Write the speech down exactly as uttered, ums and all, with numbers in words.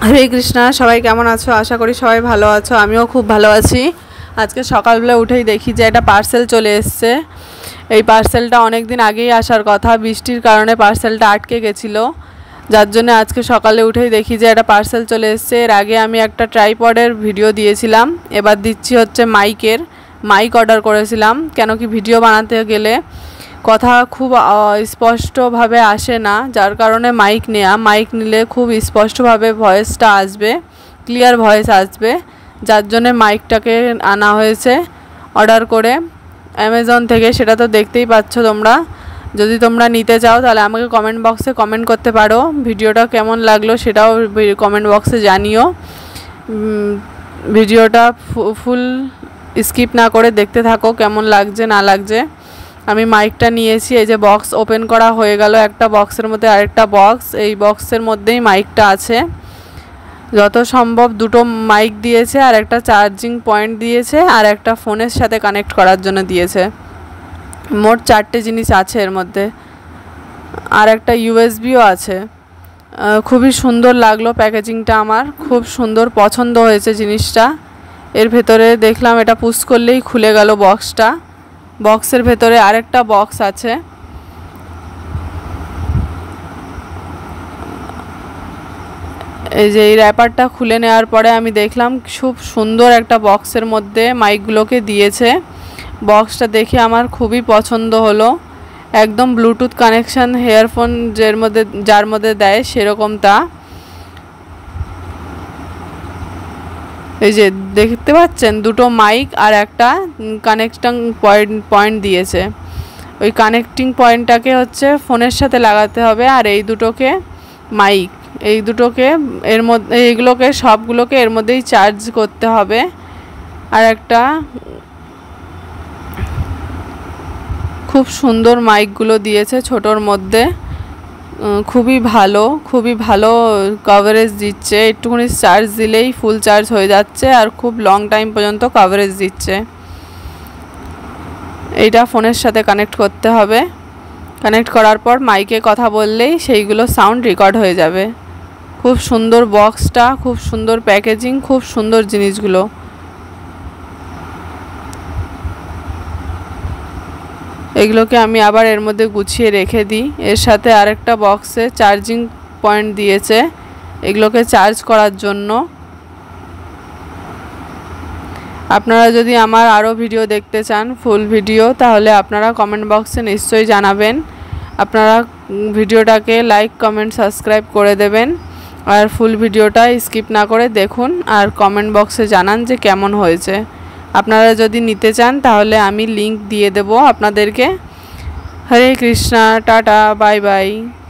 হরে কৃষ্ণা। সবাই কেমন আছো? আশা করি সবাই ভালো আছো। আমিও খুব ভালো আছি। আজকে সকালবেলা উঠেই দেখি যে একটা পার্সেল চলে এসছে। এই পার্সেলটা অনেক দিন আগেই আসার কথা, বৃষ্টির কারণে পার্সেলটা আটকে গেছিলো, যার জন্য আজকে সকালে উঠেই দেখি যে একটা পার্সেল চলে এসছে। এর আগে আমি একটা ট্রাইপডের ভিডিও দিয়েছিলাম, এবার দিচ্ছি হচ্ছে মাইকের। মাইক অর্ডার করেছিলাম, কেন কি ভিডিও বানাতে গেলে কথা খুব স্পষ্টভাবে আসে না, যার কারণে মাইক নেওয়া। মাইক নিলে খুব স্পষ্টভাবে ভয়েসটা আসবে, ক্লিয়ার ভয়েস আসবে, যার জন্যে মাইকটাকে আনা হয়েছে অর্ডার করে অ্যামাজন থেকে। সেটা তো দেখতেই পাচ্ছ তোমরা। যদি তোমরা নিতে চাও তাহলে আমাকে কমেন্ট বক্সে কমেন্ট করতে পারো। ভিডিওটা কেমন লাগলো সেটাও কমেন্ট বক্সে জানিও। ভিডিওটা ফুল স্কিপ না করে দেখতে থাকো, কেমন লাগছে না লাগছে। আমি মাইকটা নিয়েছি, এই যে বক্স ওপেন করা হয়ে গেল, একটা বক্সের মধ্যে আরেকটা বক্স, এই বক্সের মধ্যেই মাইকটা আছে। যত সম্ভব দুটো মাইক দিয়েছে, আর একটা চার্জিং পয়েন্ট দিয়েছে, আর একটা ফোনের সাথে কানেক্ট করার জন্য দিয়েছে। মোট চারটে জিনিস আছে এর মধ্যে, আর একটা ইউএসবিও আছে। খুবই সুন্দর লাগলো প্যাকেজিংটা, আমার খুব সুন্দর পছন্দ হয়েছে জিনিসটা। এর ভেতরে দেখলাম এটা পুশ করলেই খুলে গেল বক্সটা। বক্সের ভেতরে আরেকটা বক্স আছে। এই যে এই র্যাপারটা খুলে নেওয়ার পরে আমি দেখলাম খুব সুন্দর একটা বক্সের মধ্যে মাইকগুলোকে দিয়েছে। বক্সটা দেখে আমার খুবই পছন্দ হলো, একদম ব্লুটুথ কানেকশান, হেয়ারফোন যের মধ্যে যার মধ্যে দেয় সেরকমটা। এই যে দেখতে পাচ্ছেন দুটো মাইক আর একটা কানেক্টিং পয়েন্ট পয়েন্ট দিয়েছে। ওই কানেক্টিং পয়েন্টটাকে হচ্ছে ফোনের সাথে লাগাতে হবে, আর এই দুটোকে মাইক, এই দুটোকে এর মধ্যে, এইগুলোকে সবগুলোকে এর মধ্যেই চার্জ করতে হবে। আর একটা খুব সুন্দর মাইকগুলো দিয়েছে ছোটোর মধ্যে, খুবই ভালো, খুবই ভালো কভারেজ দিচ্ছে। একটুখানি চার্জ দিলেই ফুল চার্জ হয়ে যাচ্ছে, আর খুব লং টাইম পর্যন্ত কভারেজ দিচ্ছে। এইটা ফোনের সাথে কানেক্ট করতে হবে। কানেক্ট করার পর মাইকে কথা বললেই সেইগুলো সাউন্ড রেকর্ড হয়ে যাবে। খুব সুন্দর বক্সটা, খুব সুন্দর প্যাকেজিং, খুব সুন্দর জিনিসগুলো। এগুলোকে আমি আবার এর মধ্যে গুছিয়ে রেখে দিই। এর সাথে আরেকটা বক্সে চার্জিং পয়েন্ট দিয়েছে, এগুলোকে চার্জ করার জন্য। আপনারা যদি আমার আরও ভিডিও দেখতে চান, ফুল ভিডিও, তাহলে আপনারা কমেন্ট বক্সে নিশ্চয়ই জানাবেন। আপনারা ভিডিওটাকে লাইক, কমেন্ট, সাবস্ক্রাইব করে দেবেন, আর ফুল ভিডিওটা স্কিপ না করে দেখুন, আর কমেন্ট বক্সে জানান যে কেমন হয়েছে। আপনারা যদি নিতে চান তাহলে আমি লিংক দিয়ে দেব আপনাদেরকে। Hare Krishna, tata, bye by.